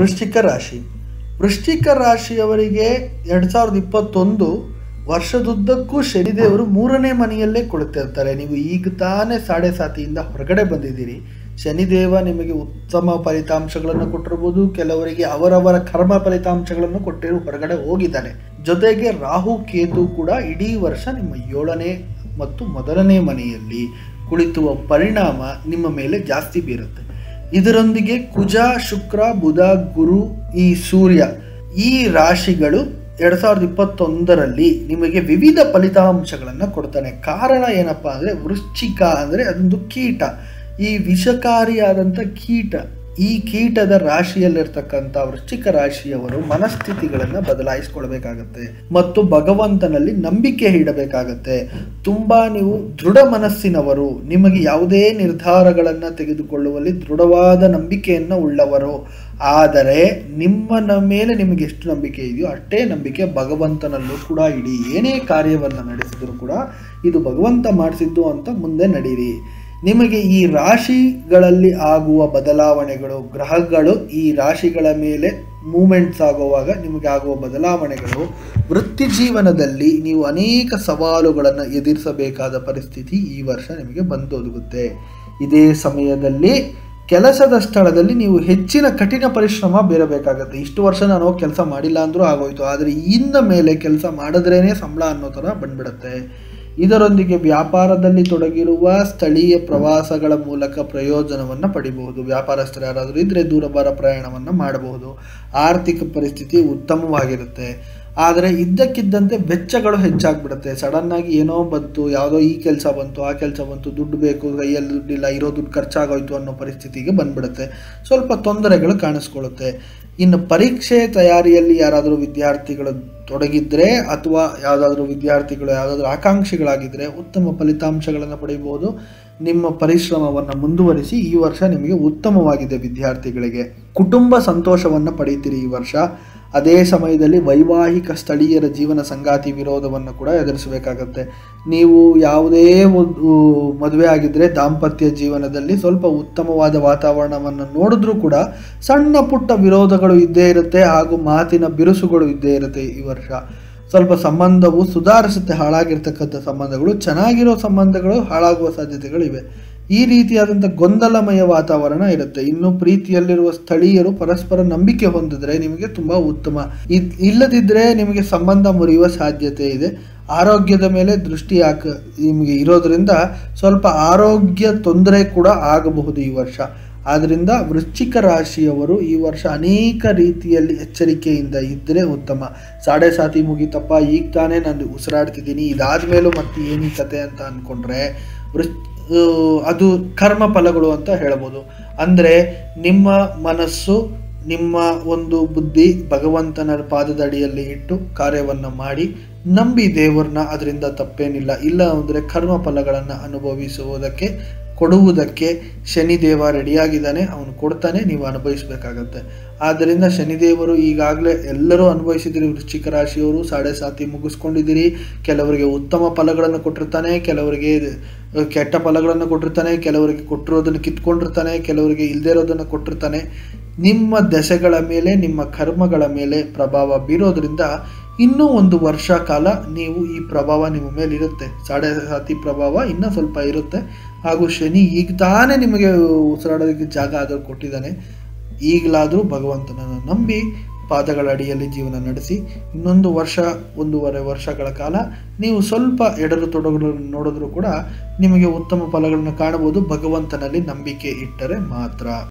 ವೃಶ್ಚಿಕ ರಾಶಿ. ವೃಶ್ಚಿಕ ರಾಶಿಯವರಿಗೆ 2021 ವರ್ಷದುದ್ದಕ್ಕೂ ಶನಿದೇವರು 3ನೇ ಮನೆಯಲ್ಲೇ ಕುಳಿತಿರ್ತಾರೆ. ನೀವು ಈಗ ತಾನೇ ಸಾಡೆ ಸಾತಿಯಿಂದ ಹೊರಗಡೆ ಬಂದಿದ್ದೀರಿ. ಶನಿದೇವ ನಿಮಗೆ ಉತ್ತಮ ಫಲಿತಾಂಶಗಳನ್ನು ಕೊಟ್ಟಿರ್ಬೋದು, ಕೆಲವರಿಗೆ ಅವರವರ ಕರ್ಮ ಫಲಿತಾಂಶಗಳನ್ನು ಕೊಟ್ಟಿರು ಹೊರಗಡೆ ಹೋಗಿದ್ದಾನೆ. ಜೊತೆಗೆ ರಾಹು ಕೇತು ಕೂಡ ಇಡೀ ವರ್ಷ ನಿಮ್ಮ 7ನೇ ಮತ್ತು ಮೊದಲನೇ ಮನೆಯಲ್ಲಿ ಕುಳಿತುವ ಪರಿಣಾಮ ನಿಮ್ಮ ಮೇಲೆ ಜಾಸ್ತಿ ಬೀರುತ್ತೆ. ಇದರೊಂದಿಗೆ ಕುಜ, ಶುಕ್ರ, ಬುಧ, ಗುರು, ಈ ಸೂರ್ಯ, ಈ ರಾಶಿಗಳು 2021ರಲ್ಲಿ ನಿಮಗೆ ವಿವಿಧ ಫಲಿತಾಂಶಗಳನ್ನು ಕೊಡ್ತಾನೆ. ಕಾರಣ ಏನಪ್ಪ ಅಂದರೆ, ವೃಶ್ಚಿಕ ಅಂದರೆ ಅದೊಂದು ಕೀಟ, ಈ ವಿಷಕಾರಿಯಾದಂಥ ಕೀಟ. ಈ ಕೀಟದ ರಾಶಿಯಲ್ಲಿರ್ತಕ್ಕಂಥ ವೃಶ್ಚಿಕ ರಾಶಿಯವರು ಮನಸ್ಥಿತಿಗಳನ್ನು ಬದಲಾಯಿಸ್ಕೊಳ್ಬೇಕಾಗತ್ತೆ ಮತ್ತು ಭಗವಂತನಲ್ಲಿ ನಂಬಿಕೆ ಇಡಬೇಕಾಗತ್ತೆ. ತುಂಬ ನೀವು ದೃಢ ಮನಸ್ಸಿನವರು, ನಿಮಗೆ ಯಾವುದೇ ನಿರ್ಧಾರಗಳನ್ನು ತೆಗೆದುಕೊಳ್ಳುವಲ್ಲಿ ದೃಢವಾದ ನಂಬಿಕೆಯನ್ನು ಉಳ್ಳವರು. ಆದರೆ ನಿಮ್ಮ ಮೇಲೆ ನಿಮಗೆ ಎಷ್ಟು ನಂಬಿಕೆ ಇದೆಯೋ ಅಷ್ಟೇ ನಂಬಿಕೆ ಭಗವಂತನಲ್ಲೂ ಕೂಡ ಇಡಿ. ಏನೇ ಕಾರ್ಯವನ್ನು ನಡೆಸಿದರೂ ಕೂಡ ಇದು ಭಗವಂತ ಮಾಡಿಸಿದ್ದು ಅಂತ ಮುಂದೆ ನಡೀರಿ. ನಿಮಗೆ ಈ ರಾಶಿಗಳಲ್ಲಿ ಆಗುವ ಬದಲಾವಣೆಗಳು, ಗ್ರಹಗಳು ಈ ರಾಶಿಗಳ ಮೇಲೆ ಮೂಮೆಂಟ್ಸ್ ಆಗುವಾಗ ನಿಮಗೆ ಆಗುವ ಬದಲಾವಣೆಗಳು, ವೃತ್ತಿ ಜೀವನದಲ್ಲಿ ನೀವು ಅನೇಕ ಸವಾಲುಗಳನ್ನು ಎದುರಿಸಬೇಕಾದ ಪರಿಸ್ಥಿತಿ ಈ ವರ್ಷ ನಿಮಗೆ ಬಂದೊದಗುತ್ತೆ. ಇದೇ ಸಮಯದಲ್ಲಿ ಕೆಲಸದ ಸ್ಥಳದಲ್ಲಿ ನೀವು ಹೆಚ್ಚಿನ ಕಠಿಣ ಪರಿಶ್ರಮ ಬೀರಬೇಕಾಗತ್ತೆ. ಇಷ್ಟು ವರ್ಷ ನಾನು ಹೋಗಿ ಕೆಲಸ ಮಾಡಿಲ್ಲ ಅಂದರೂ ಆಗೋಯ್ತು, ಆದರೆ ಇನ್ನ ಮೇಲೆ ಕೆಲಸ ಮಾಡಿದ್ರೇ ಸಂಬಳ ಅನ್ನೋ ಥರ ಬಂದ್ಬಿಡುತ್ತೆ. ಇದರೊಂದಿಗೆ ವ್ಯಾಪಾರದಲ್ಲಿ ತೊಡಗಿರುವ ಸ್ಥಳೀಯ ಪ್ರವಾಸಗಳ ಮೂಲಕ ಪ್ರಯೋಜನವನ್ನು ಪಡಿಬಹುದು. ವ್ಯಾಪಾರಸ್ಥರು ಯಾರಾದರೂ ಇದ್ದರೆ ದೂರಭಾರ ಪ್ರಯಾಣವನ್ನು ಮಾಡಬಹುದು. ಆರ್ಥಿಕ ಪರಿಸ್ಥಿತಿ ಉತ್ತಮವಾಗಿರುತ್ತೆ. ಆದರೆ ಇದ್ದಕ್ಕಿದ್ದಂತೆ ವೆಚ್ಚಗಳು ಹೆಚ್ಚಾಗ್ಬಿಡುತ್ತೆ. ಸಡನ್ನಾಗಿ ಏನೋ ಬಂತು, ಯಾವುದೋ ಈ ಕೆಲಸ ಬಂತು, ಆ ಕೆಲಸ ಬಂತು, ದುಡ್ಡು ಬೇಕು, ಕೈಯಲ್ಲಿ ದುಡ್ಡಿಲ್ಲ, ಇರೋ ದುಡ್ಡು ಖರ್ಚಾಗೋಯ್ತು ಅನ್ನೋ ಪರಿಸ್ಥಿತಿಗೆ ಬಂದ್ಬಿಡುತ್ತೆ. ಸ್ವಲ್ಪ ತೊಂದರೆಗಳು ಕಾಣಿಸ್ಕೊಳ್ಳುತ್ತೆ. ಇನ್ನು ಪರೀಕ್ಷೆ ತಯಾರಿಯಲ್ಲಿ ಯಾರಾದರೂ ವಿದ್ಯಾರ್ಥಿಗಳು ತೊಡಗಿದ್ರೆ ಅಥವಾ ಯಾವುದಾದ್ರೂ ವಿದ್ಯಾರ್ಥಿಗಳು ಯಾವುದಾದ್ರೂ ಆಕಾಂಕ್ಷಿಗಳಾಗಿದ್ದರೆ ಉತ್ತಮ ಫಲಿತಾಂಶಗಳನ್ನು ಪಡೆಯಬಹುದು. ನಿಮ್ಮ ಪರಿಶ್ರಮವನ್ನು ಮುಂದುವರಿಸಿ. ಈ ವರ್ಷ ನಿಮಗೆ ಉತ್ತಮವಾಗಿದೆ. ವಿದ್ಯಾರ್ಥಿಗಳಿಗೆ ಕುಟುಂಬ ಸಂತೋಷವನ್ನು ಪಡೀತೀರಿ ಈ ವರ್ಷ. ಅದೇ ಸಮಯದಲ್ಲಿ ವೈವಾಹಿಕ ಸ್ಥಳೀಯರ ಜೀವನ ಸಂಗಾತಿ ವಿರೋಧವನ್ನು ಕೂಡ ಎದುರಿಸಬೇಕಾಗತ್ತೆ. ನೀವು ಯಾವುದೇ ಮದುವೆ ಆಗಿದ್ದರೆ ದಾಂಪತ್ಯ ಜೀವನದಲ್ಲಿ ಸ್ವಲ್ಪ ಉತ್ತಮವಾದ ವಾತಾವರಣವನ್ನು ನೋಡಿದ್ರೂ ಕೂಡ ಸಣ್ಣ ಪುಟ್ಟ ವಿರೋಧಗಳು ಇದ್ದೇ ಇರುತ್ತೆ ಹಾಗೂ ಮಾತಿನ ಬಿರುಸುಗಳು ಇದ್ದೇ ಇರುತ್ತೆ. ಈ ವರ್ಷ ಸ್ವಲ್ಪ ಸಂಬಂಧವು ಸುಧಾರಿಸುತ್ತೆ. ಹಾಳಾಗಿರ್ತಕ್ಕಂಥ ಸಂಬಂಧಗಳು, ಚೆನ್ನಾಗಿರೋ ಸಂಬಂಧಗಳು ಹಾಳಾಗುವ ಸಾಧ್ಯತೆಗಳಿವೆ. ಈ ರೀತಿಯಾದಂಥ ಗೊಂದಲಮಯ ವಾತಾವರಣ ಇರುತ್ತೆ. ಇನ್ನು ಪ್ರೀತಿಯಲ್ಲಿರುವ ಸ್ಥಳೀಯರು ಪರಸ್ಪರ ನಂಬಿಕೆ ಹೊಂದಿದ್ರೆ ನಿಮಗೆ ತುಂಬ ಉತ್ತಮ. ಇಲ್ಲದಿದ್ದರೆ ನಿಮಗೆ ಸಂಬಂಧ ಮುರಿಯುವ ಸಾಧ್ಯತೆ ಇದೆ. ಆರೋಗ್ಯದ ಮೇಲೆ ದೃಷ್ಟಿ ನಿಮಗೆ ಇರೋದ್ರಿಂದ ಸ್ವಲ್ಪ ಆರೋಗ್ಯ ತೊಂದರೆ ಕೂಡ ಆಗಬಹುದು ಈ ವರ್ಷ. ಆದ್ದರಿಂದ ವೃಶ್ಚಿಕ ರಾಶಿಯವರು ಈ ವರ್ಷ ಅನೇಕ ರೀತಿಯಲ್ಲಿ ಎಚ್ಚರಿಕೆಯಿಂದ ಇದ್ದರೆ ಉತ್ತಮ. ಸಾಡೆ ಸಾತಿ ಮುಗಿತಪ್ಪ, ಈಗ ತಾನೇ ನಾನು ಉಸಿರಾಡ್ತಿದ್ದೀನಿ, ಇದಾದ ಮೇಲೂ ಮತ್ತೆ ಏನಿ ಕತೆ ಅಂತ ಅಂದ್ಕೊಂಡ್ರೆ ಅದು ಕರ್ಮ ಫಲಗಳು ಅಂತ ಹೇಳ್ಬೋದು. ಅಂದರೆ ನಿಮ್ಮ ಮನಸ್ಸು, ನಿಮ್ಮ ಒಂದು ಬುದ್ಧಿ ಭಗವಂತನ ಪಾದದ ಅಡಿಯಲ್ಲಿ ಇಟ್ಟು ಕಾರ್ಯವನ್ನು ಮಾಡಿ ನಂಬಿ ದೇವರನ್ನ, ಅದರಿಂದ ತಪ್ಪೇನಿಲ್ಲ. ಇಲ್ಲ ಅಂದರೆ ಕರ್ಮ ಫಲಗಳನ್ನು ಅನುಭವಿಸುವುದಕ್ಕೆ ಕೊಡುವುದಕ್ಕೆ ಶನಿದೇವ ರೆಡಿಯಾಗಿದ್ದಾನೆ, ಅವನು ಕೊಡ್ತಾನೆ, ನೀವು ಅನುಭವಿಸಬೇಕಾಗತ್ತೆ. ಆದ್ದರಿಂದ ಶನಿದೇವರು ಈಗಾಗಲೇ ಎಲ್ಲರೂ ಅನುಭವಿಸಿದಿರಿ. ವೃಶ್ಚಿಕ ರಾಶಿಯವರು ಸಾಡೆ ಸಾತಿ ಮುಗಿಸ್ಕೊಂಡಿದ್ದೀರಿ. ಕೆಲವರಿಗೆ ಉತ್ತಮ ಫಲಗಳನ್ನು ಕೊಟ್ಟಿರ್ತಾನೆ, ಕೆಲವರಿಗೆ ಕೆಟ್ಟ ಫಲಗಳನ್ನು ಕೊಟ್ಟಿರ್ತಾನೆ, ಕೆಲವರಿಗೆ ಕೊಟ್ಟಿರೋದನ್ನು ಕಿತ್ಕೊಂಡಿರ್ತಾನೆ, ಕೆಲವರಿಗೆ ಇಲ್ಲದೇ ಇರೋದನ್ನು ಕೊಟ್ಟಿರ್ತಾನೆ. ನಿಮ್ಮ ದಶೆಗಳ ಮೇಲೆ, ನಿಮ್ಮ ಕರ್ಮಗಳ ಮೇಲೆ ಪ್ರಭಾವ ಬೀರೋದ್ರಿಂದ ಇನ್ನೂ ಒಂದು ವರ್ಷ ಕಾಲ ನೀವು ಈ ಪ್ರಭಾವ ನಿಮ್ಮ ಮೇಲೆ ಇರುತ್ತೆ. ಸಾಡೆ ಸಾತಿ ಪ್ರಭಾವ ಇನ್ನೂ ಸ್ವಲ್ಪ ಇರುತ್ತೆ. ಹಾಗೂ ಶನಿ ಈಗ ತಾನೇ ನಿಮಗೆ ಉಸಿರಾಡೋದಕ್ಕೆ ಜಾಗ ಆದರೂ ಕೊಟ್ಟಿದ್ದಾನೆ. ಈಗಲಾದರೂ ಭಗವಂತನನ್ನು ನಂಬಿ ಪಾದಗಳ ಅಡಿಯಲ್ಲಿ ಜೀವನ ನಡೆಸಿ. ಇನ್ನೊಂದು ವರ್ಷ, 1.5 ವರ್ಷಗಳ ಕಾಲ ನೀವು ಸ್ವಲ್ಪ ಎಡರು ತೊಡರು ನೋಡಿದ್ರೂ ಕೂಡ ನಿಮಗೆ ಉತ್ತಮ ಫಲಗಳನ್ನು ಕಾಣಬಹುದು, ಭಗವಂತನಲ್ಲಿ ನಂಬಿಕೆ ಇಟ್ಟರೆ ಮಾತ್ರ.